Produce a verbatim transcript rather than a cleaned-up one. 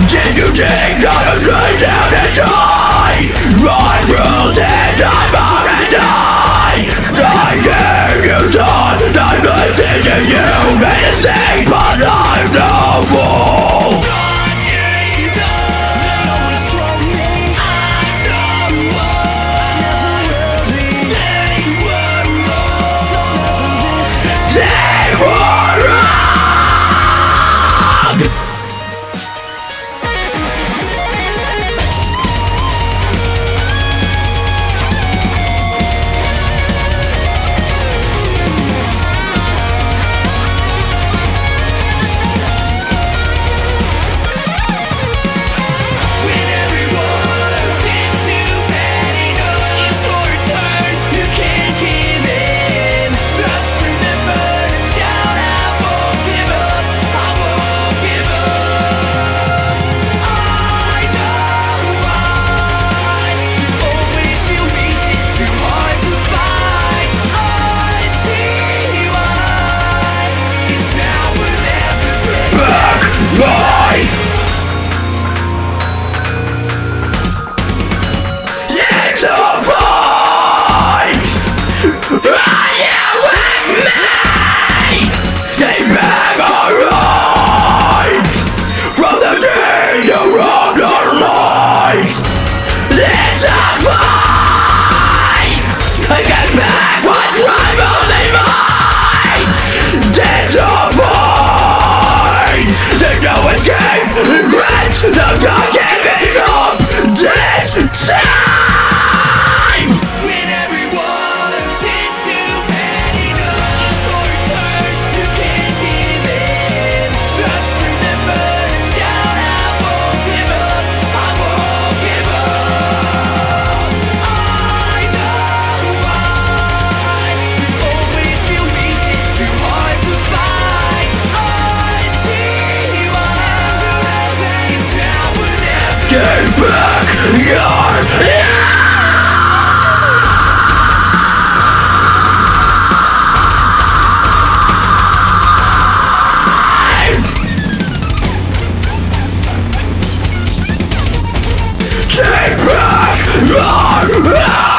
Did you take time to straight down and die? I will dead, I'm out and die. I hear you die, I'm listening to you. Made a mistake, but I'm no fool. They were wrong. Life! It's a fight! Are you with me? Stay back arrives from the danger of our lives. It's a fight! Get back what's rightfully mine! It's a fight! There's no escape! Regrets! No not giving up! This time! When everyone thinks you've had enough, it's your turn, you can't give in. Just remember to shout, I won't give up, I won't give up. I know why you always feel weak, it's too hard to fight. I see why it's now or never. Take back your life! Take back your life!